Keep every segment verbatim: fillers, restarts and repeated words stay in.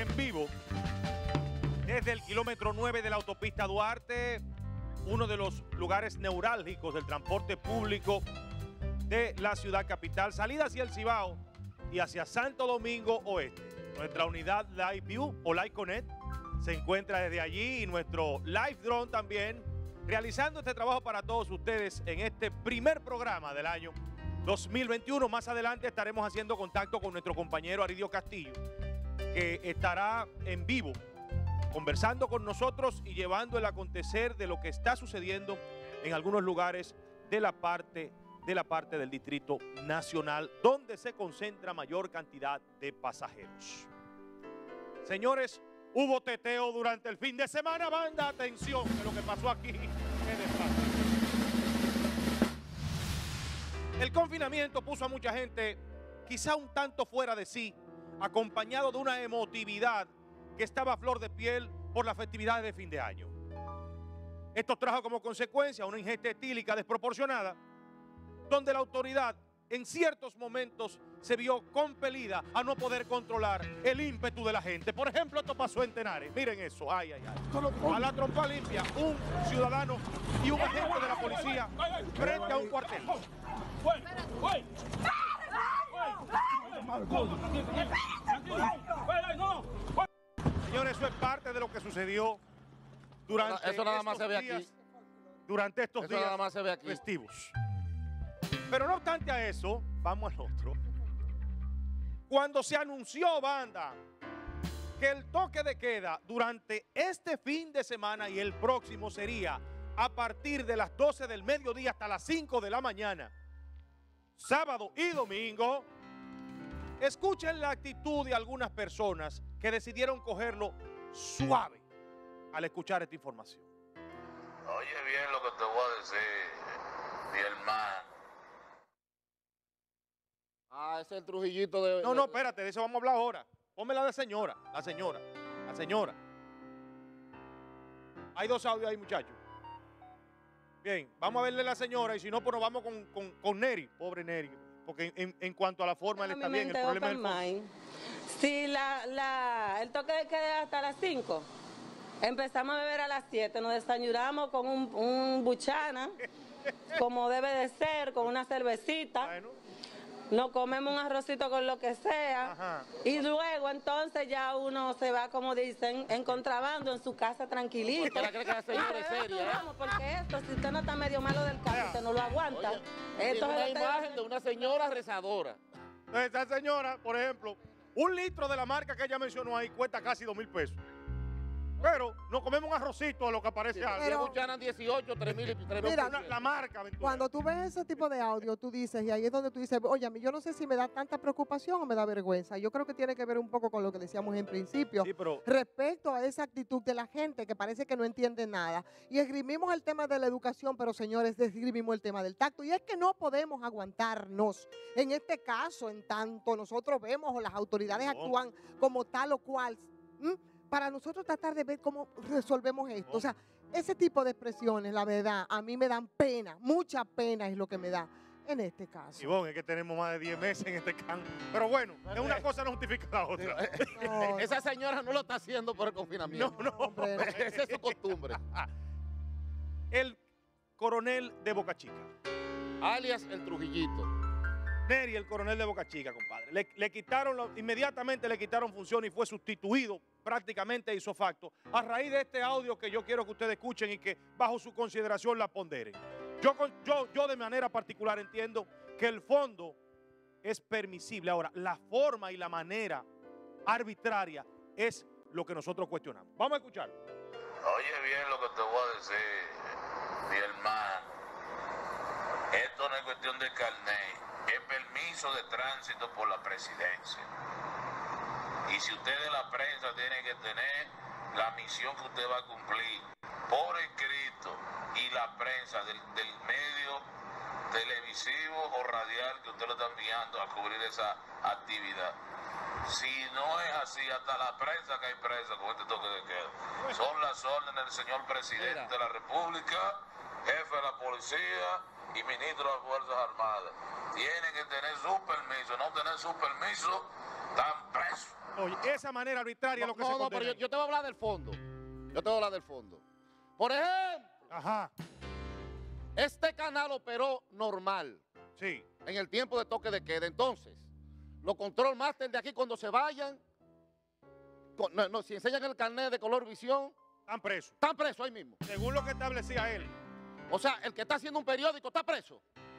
en vivo desde el kilómetro nueve de la autopista Duarte, uno de los lugares neurálgicos del transporte público de la ciudad capital, salida hacia el Cibao y hacia Santo Domingo Oeste. Nuestra unidad Live View o Live Connect se encuentra desde allí y nuestro Live Drone también, realizando este trabajo para todos ustedes en este primer programa del año dos mil veintiuno. Más adelante estaremos haciendo contacto con nuestro compañero Aridio Castillo, que estará en vivo conversando con nosotros y llevando el acontecer de lo que está sucediendo en algunos lugares de la parte, de la parte del Distrito Nacional, donde se concentra mayor cantidad de pasajeros. Señores, hubo teteo durante el fin de semana. Banda, atención de lo que pasó aquí en el parque. El confinamiento puso a mucha gente quizá un tanto fuera de sí, acompañado de una emotividad que estaba a flor de piel por las festividades de fin de año. Esto trajo como consecuencia una ingesta etílica desproporcionada, donde la autoridad en ciertos momentos se vio compelida a no poder controlar el ímpetu de la gente. Por ejemplo, esto pasó en Tenares. Miren eso, ay, ay, ay. A la trompa limpia, un ciudadano y un agente de la policía frente a un cuartel. Señores, eso es parte de lo que sucedió durante eso nada más estos se ve días, aquí. durante estos Eso días nada más se ve aquí. festivos. Pero no obstante a eso, vamos al otro. Cuando se anunció, banda, que el toque de queda durante este fin de semana y el próximo sería a partir de las doce del mediodía hasta las cinco de la mañana, sábado y domingo, escuchen la actitud de algunas personas que decidieron cogerlo suave al escuchar esta información. Oye bien lo que te voy a decir, mi hermano. Ah, ese es el Trujillito de... No, no, espérate, de eso vamos a hablar ahora. Ponme la de señora, la señora, la señora. Hay dos audios ahí, muchachos. Bien, vamos a verle la señora y si no, pues nos vamos con, con, con Neri, pobre Neri. Porque en, en cuanto a la forma, él está bien, el problema es el fondo. Si la, la, el toque de queda hasta las cinco, empezamos a beber a las siete, nos desayunamos con un, un buchana, como debe de ser, con una cervecita. Bueno. Nos comemos un arrocito con lo que sea. Ajá. Y luego entonces ya uno se va, como dicen, en contrabando en su casa tranquilito. ¿Usted cree que la señora es seria? Vamos, porque esto, si usted no está medio malo del caso, usted no lo aguanta. Oye, esto es una es imagen de una señora rezadora. Esa señora, por ejemplo, un litro de la marca que ella mencionó ahí cuesta casi dos mil pesos. Pero nos comemos un arrocito a lo que aparece Sí, algo. pero buchanan dieciocho, tres mil y tres mil. Mira, la, la marca, Ventura. Cuando tú ves ese tipo de audio, tú dices, y ahí es donde tú dices, oye, a mí yo no sé si me da tanta preocupación o me da vergüenza. Yo creo que tiene que ver un poco con lo que decíamos en principio, Sí, pero... respecto a esa actitud de la gente que parece que no entiende nada. Y esgrimimos el tema de la educación, pero señores, esgrimimos el tema del tacto. Y es que no podemos aguantarnos. En este caso, en tanto nosotros vemos o las autoridades actúan como tal o cual, ¿m? para nosotros tratar de ver cómo resolvemos esto. O sea, ese tipo de expresiones, la verdad, a mí me dan pena, mucha pena es lo que me da en este caso. Y bueno, es que tenemos más de diez meses en este campo. Pero bueno, es una cosa no justifica la otra. No, Esa señora no lo está haciendo por el confinamiento. No, no. hombre, no. Esa es su costumbre. El coronel de Boca Chica. Alias el Trujillito. Neri, el coronel de Boca Chica, compadre. Le, le quitaron, lo, inmediatamente le quitaron función y fue sustituido prácticamente hizo facto, a raíz de este audio que yo quiero que ustedes escuchen y que bajo su consideración la ponderen. Yo, yo, yo de manera particular entiendo que el fondo es permisible. Ahora, la forma y la manera arbitraria es lo que nosotros cuestionamos. Vamos a escuchar. Oye bien lo que te voy a decir, mi hermano. Esto no es cuestión de carnet, es permiso de tránsito por la presidencia. Y si usted de la prensa tiene que tener la misión que usted va a cumplir por escrito y la prensa del, del medio televisivo o radial que usted lo está enviando a cubrir esa actividad. Si no es así, hasta la prensa que hay presa con este toque de queda. Son las órdenes del señor presidente de la República, jefe de la policía y ministro de las Fuerzas Armadas. Tienen que tener su permiso, no tener su permiso, están presos. Oye, esa manera arbitraria No, es lo que no, se no, condena. pero yo, yo te voy a hablar del fondo. Yo te voy a hablar del fondo. Por ejemplo, Ajá, este canal operó normal sí. en el tiempo de toque de queda. Entonces, los control master de aquí cuando se vayan, con- no, no, si enseñan el carnet de color visión, Están presos. están presos ahí mismo. Según lo que establecía él. O sea, el que está haciendo un periódico está preso.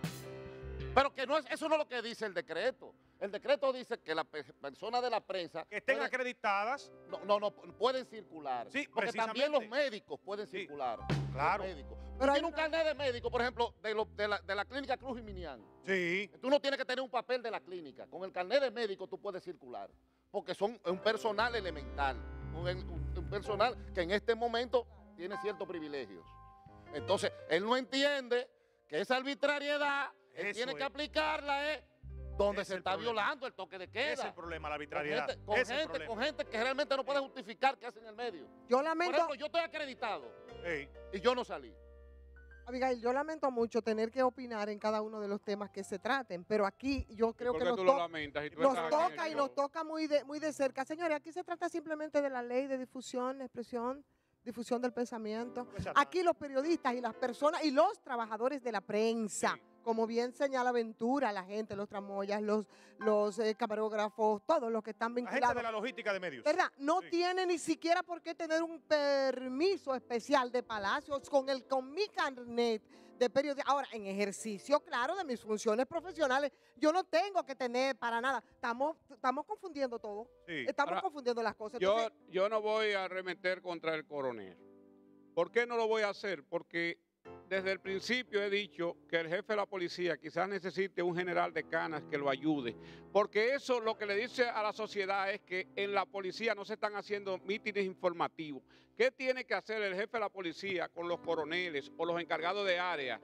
Pero que no es, eso no es lo que dice el decreto. El decreto dice que las pe- personas de la prensa Que estén pueden- acreditadas. no, no, no, pueden circular. Sí, porque también precisamente. los médicos pueden Sí, circular. claro. Los médicos. Tú Pero hay tienes un una- carnet de médico, por ejemplo, de, lo- de la, de la clínica Cruz y Minián. Sí. Tú no tienes que tener un papel de la clínica. Con el carnet de médico tú puedes circular. Porque son un personal elemental. Un, un- un personal que en este momento tiene ciertos privilegios. Entonces, él no entiende que esa arbitrariedad, él Eso tiene que es. aplicarla es donde Es se el está problema. violando el toque de queda. Ese es el problema, la Con arbitrariedad. gente, con, Ese es el gente, problema. con gente que realmente no puede justificar qué hacen en el medio. Yo Por lamento, ejemplo, yo estoy acreditado Ey, y yo no salí. Abigail, yo lamento mucho tener que opinar en cada uno de los temas que se traten, pero aquí yo creo ¿Por que qué nos, tú lo to- lamentas? Y tú nos estás aquí en el toca y show. nos toca muy de, muy de cerca. Señores, aquí se trata simplemente de la ley de difusión, expresión, difusión del pensamiento. pues ya está. Aquí los periodistas y las personas y los trabajadores de la prensa, Sí. como bien señala Ventura, la gente, los tramoyas, los, los eh, camarógrafos, todos los que están La gente vinculados. de la logística de medios. ¿Verdad? No Sí. tiene ni siquiera por qué tener un permiso especial de Palacios con el con mi carnet de periodista. Ahora, en ejercicio, claro, de mis funciones profesionales, yo no tengo que tener para nada. Estamos, estamos confundiendo todo. Sí. Estamos Ahora, confundiendo las cosas. Yo, Entonces, yo no voy a arremeter contra el coronel. ¿Por qué no lo voy a hacer? Porque desde el principio he dicho que el jefe de la policía quizás necesite un general de canas que lo ayude. Porque eso lo que le dice a la sociedad es que en la policía no se están haciendo mítines informativos. ¿Qué tiene que hacer el jefe de la policía con los coroneles o los encargados de área?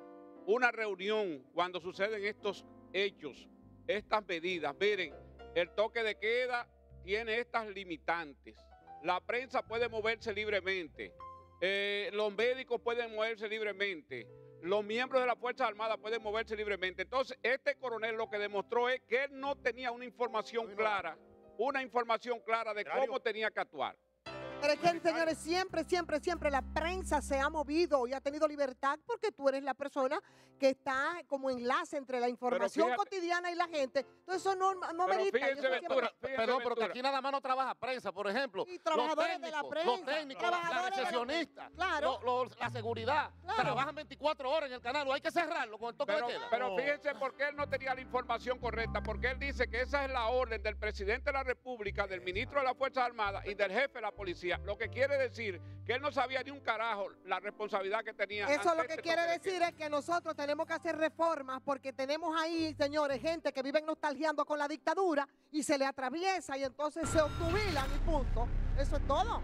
Una reunión cuando suceden estos hechos, estas medidas. Miren, el toque de queda tiene estas limitantes. La prensa puede moverse libremente. Eh, los médicos pueden moverse libremente. Los miembros de las Fuerzas Armadas pueden moverse libremente. Entonces, este coronel lo que demostró es que él no tenía una información clara, una información clara de Contrario. cómo tenía que actuar. pero es que, señores, siempre, siempre, siempre la prensa se ha movido y ha tenido libertad porque tú eres la persona que está como enlace entre la información fíjate- cotidiana y la gente. Entonces, eso no, no Pero merita. y fíjense, eso siempre- Ventura, fíjense, Perdón, pero que Ventura. aquí nada más no trabaja prensa, por ejemplo. Y trabajadores los de la técnicos, prensa, los técnicos, la trabajadores de la- recesionistas, Claro. lo- lo- la seguridad, Claro. trabajan veinticuatro horas en el canal, o hay que cerrarlo con el toque Pero, de queda. pero fíjense por qué él no tenía la información correcta, porque él dice que esa es la orden del presidente de la República, del ministro de las Fuerzas Armadas y del jefe de la policía, lo que quiere decir que él no sabía ni un carajo la responsabilidad que tenía. Eso ante lo que este quiere toque de decir queda. es que nosotros tenemos que hacer reformas porque tenemos ahí, señores, gente que vive nostalgiando con la dictadura y se le atraviesa y entonces se obtubilan y punto. Eso es todo.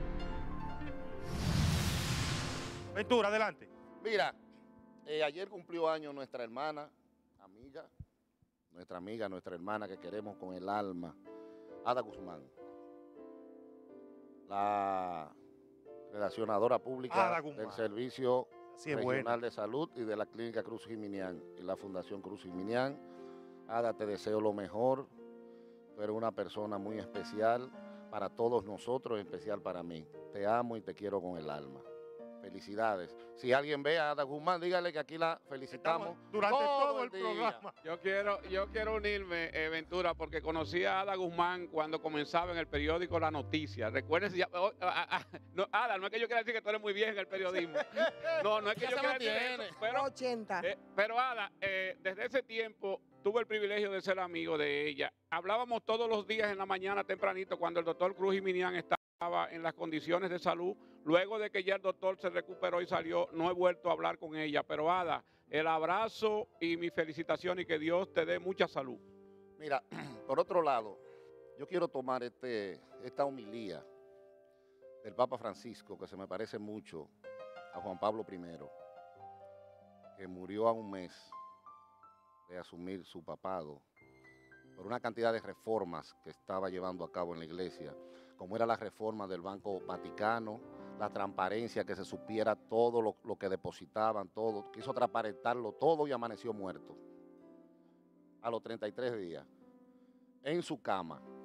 Ventura, adelante. Mira, eh, ayer cumplió años nuestra hermana, amiga, nuestra amiga, nuestra hermana que queremos con el alma, Ada Guzmán, la relacionadora pública Ada Guzmán. del Servicio Así es Regional bueno. de Salud y de la Clínica Cruz Jiminián y la Fundación Cruz Jiminián. Ada, te deseo lo mejor. Tú eres una persona muy especial para todos nosotros, en especial para mí. Te amo y te quiero con el alma. Felicidades. Si alguien ve a Ada Guzmán, dígale que aquí la felicitamos Estamos durante todo el día. programa. Yo quiero, yo quiero unirme, eh, Ventura, porque conocí a Ada Guzmán cuando comenzaba en el periódico La Noticia. Recuerden, ya- oh, ah, ah, no, Ada, no es que yo quiera decir que tú eres muy bien en el periodismo. No, no es que Ya yo se quiera decir mantiene. eso, pero, ochenta. eh, pero Ada, eh, desde ese tiempo tuve el privilegio de ser amigo de ella. Hablábamos todos los días en la mañana tempranito cuando el doctor Cruz Jiminián estaba en las condiciones de salud. Luego de que ya el doctor se recuperó y salió, no he vuelto a hablar con ella. Pero Ada, el abrazo y mi felicitación y que Dios te dé mucha salud. Mira, por otro lado, yo quiero tomar este, esta homilía del Papa Francisco, que se me parece mucho a Juan Pablo primero, que murió a un mes de asumir su papado por una cantidad de reformas que estaba llevando a cabo en la iglesia, como era la reforma del Banco Vaticano, la transparencia, que se supiera todo lo, lo que depositaban, todo, quiso transparentarlo todo y amaneció muerto a los treinta y tres días, en su cama.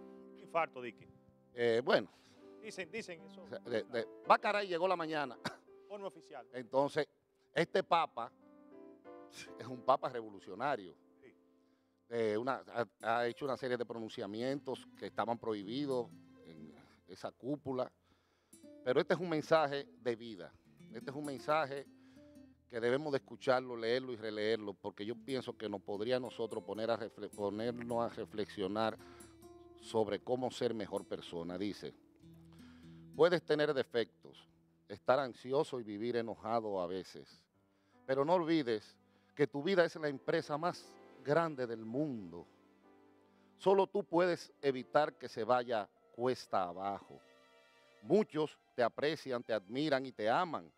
infarto, Dicky. Eh, bueno, Dicen, dicen eso. de, de, Bacaray llegó la mañana. Informe oficial. Entonces, este papa es un papa revolucionario. Sí. Eh, una, ha, ha hecho una serie de pronunciamientos que estaban prohibidos en esa cúpula. Pero este es un mensaje de vida. Este es un mensaje que debemos de escucharlo, leerlo y releerlo, porque yo pienso que nos podría a nosotros poner a ponernos a reflexionar sobre cómo ser mejor persona. Dice, puedes tener defectos, estar ansioso y vivir enojado a veces, pero no olvides que tu vida es la empresa más grande del mundo. Solo tú puedes evitar que se vaya cuesta abajo. Muchos te aprecian, te admiran y te aman.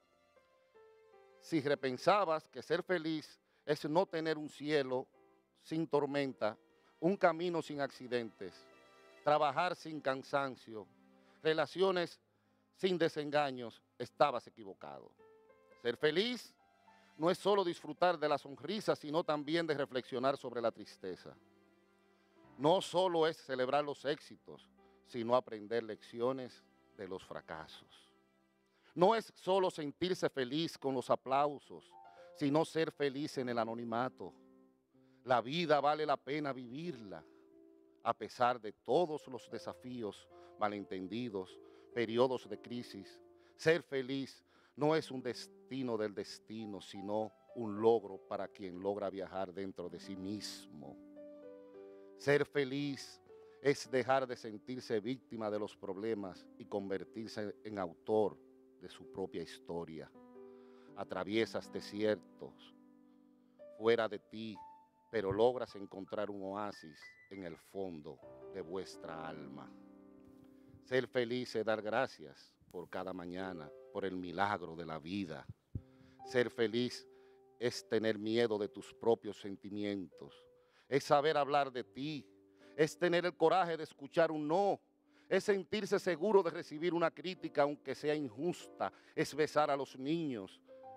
Si repensabas que ser feliz es no tener un cielo sin tormenta, un camino sin accidentes, trabajar sin cansancio, relaciones sin desengaños, estabas equivocado. Ser feliz no es solo disfrutar de la sonrisa, sino también de reflexionar sobre la tristeza. No solo es celebrar los éxitos, sino aprender lecciones de los fracasos. No es solo sentirse feliz con los aplausos, sino ser feliz en el anonimato. La vida vale la pena vivirla, a pesar de todos los desafíos, malentendidos, periodos de crisis. Ser feliz no es un destino del destino, sino un logro para quien logra viajar dentro de sí mismo. Ser feliz es dejar de sentirse víctima de los problemas y convertirse en autor de su propia historia. Atraviesas desiertos fuera de ti, pero logras encontrar un oasis en el fondo de vuestra alma. Ser feliz es dar gracias por cada mañana, por el milagro de la vida. Ser feliz es tener miedo de tus propios sentimientos, es saber hablar de ti, es tener el coraje de escuchar un no, es sentirse seguro de recibir una crítica aunque sea injusta, es besar a los niños,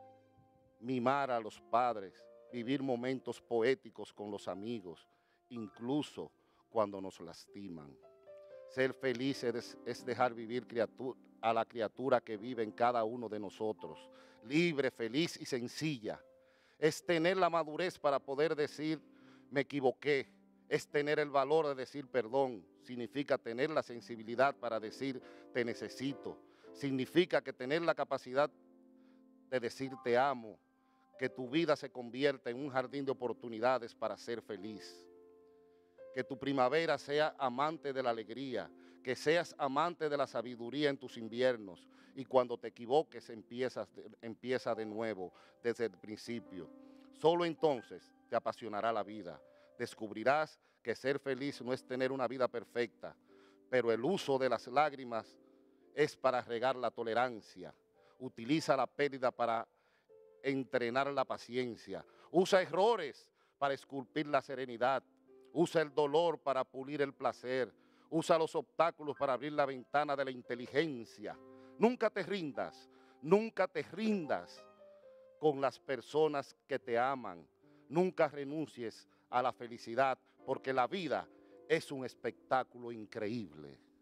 mimar a los padres, vivir momentos poéticos con los amigos, incluso cuando nos lastiman. Ser feliz es, es dejar vivir criatura, a la criatura que vive en cada uno de nosotros, libre, feliz y sencilla. Es tener la madurez para poder decir, me equivoqué. Es tener el valor de decir perdón. Significa tener la sensibilidad para decir, te necesito. Significa que tener la capacidad de decir, te amo. Que tu vida se convierta en un jardín de oportunidades para ser feliz. Que tu primavera sea amante de la alegría, que seas amante de la sabiduría en tus inviernos y cuando te equivoques empiezas de, empieza de nuevo desde el principio. Solo entonces te apasionará la vida. Descubrirás que ser feliz no es tener una vida perfecta, pero el uso de las lágrimas es para regar la tolerancia. Utiliza la pérdida para entrenar la paciencia. Usa errores para esculpir la serenidad. Usa el dolor para pulir el placer. Usa los obstáculos para abrir la ventana de la inteligencia. Nunca te rindas, nunca te rindas con las personas que te aman. Nunca renuncies a la felicidad, porque la vida es un espectáculo increíble.